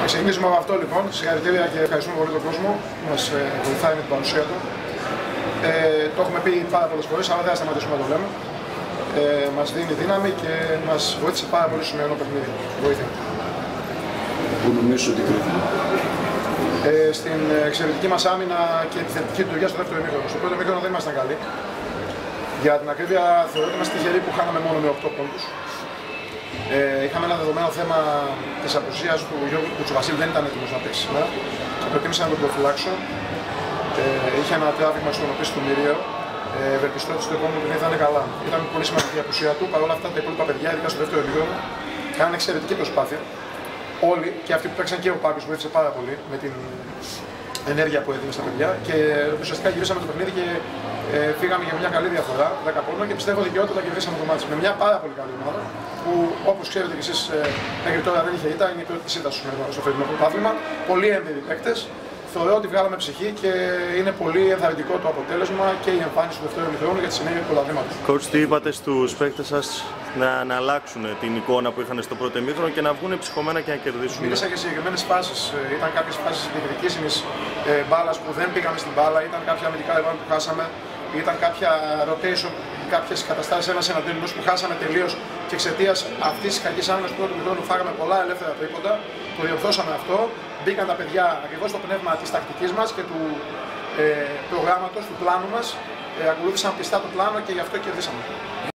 Θα ξεκινήσουμε από αυτό λοιπόν. Συγχαρητήρια και ευχαριστούμε πολύ τον κόσμο που μας βοηθάει με την παρουσία του. Το έχουμε πει πάρα πολλές φορές, αλλά δεν θα σταματήσουμε να το λέμε. Μας δίνει δύναμη και μας βοήθησε πάρα πολύ στο σημερινό παιχνίδι. Βοήθεια. Πού νομίζω ότι κρύβουμε? Στην εξαιρετική μας άμυνα και επιθετική λειτουργία στο δεύτερο ημίχρονο. Στο πρώτο ημίχρονο δεν ήμασταν καλοί. Για την ακρίβεια, θεωρώ ότι είμαστε τυχεροί που χάναμε μόνο με 8 πόντους. Είχαμε ένα δεδομένο θέμα της απουσίας του Γιώργου Κουτσοβασίλη, δεν ήταν έτοιμος να παίξει σήμερα και προτίμησα να τον προφυλάξω. Είχε ένα τράβηγμα στον οποίο του Μυρίο. Ευελπιστώ ότι στο επόμενο παιχνίδι θα είναι καλά. Ήταν πολύ σημαντική η απουσία του. Παρ' όλα αυτά, τα υπόλοιπα παιδιά, ειδικά στο δεύτερο ημίχρονο, κάνανε εξαιρετική προσπάθεια. Όλοι και αυτοί που παίξαν και ο Πάκος βοήθησε πάρα πολύ με την ενέργεια που έδινε στα παιδιά. Και ουσιαστικά γυρίσαμε το παιχνίδι και φύγαμε για μια καλή διαφορά, 10 πόντων, και πιστεύω δικαιότητα κερδίσαμε το μάτι. Με μια πάρα πολύ καλή ομάδα που, όπως ξέρετε κι εσείς, μέχρι τώρα δεν είχε ήττα, είναι η πρώτη της ήττας στο φετινό πρωτάθλημα. Πολύ έμπειροι παίκτες. Θεωρώ ότι βγάλαμε ψυχή και είναι πολύ ενθαρρυντικό το αποτέλεσμα και η εμφάνιση του δεύτερου ημιχρόνου για τη συνέχεια του πρωταθλήματος. Coach, τι είπατε στους παίκτες σας να αλλάξουν την εικόνα που είχαν στο πρώτο ημίχρονο και να βγουν ψυχωμένα και να κερδίσουν? Μίλησα για συγκεκριμένες φάσεις. Ήταν κάποιες φάσεις διεκδικήσιμης μπάλας που δεν πήγαμε στην μπάλα, ήταν κάποια αμυντικά rebound που χάσαμε, ήταν κάποια rotation, κάποιες καταστάσεις ένας εναντίον ενός που χάσαμε τελείως και εξαιτίας αυτής της κακής άμυνας του πρώτου ημιχρόνου φάγαμε πολλά ελεύθερα τρίποντα. Το διορθώσαμε αυτό. Μπήκαν τα παιδιά ακριβώς στο πνεύμα της τακτικής μας και του προγράμματος, του πλάνου μας. Ακολούθησαν πιστά το πλάνο και γι' αυτό κερδίσαμε.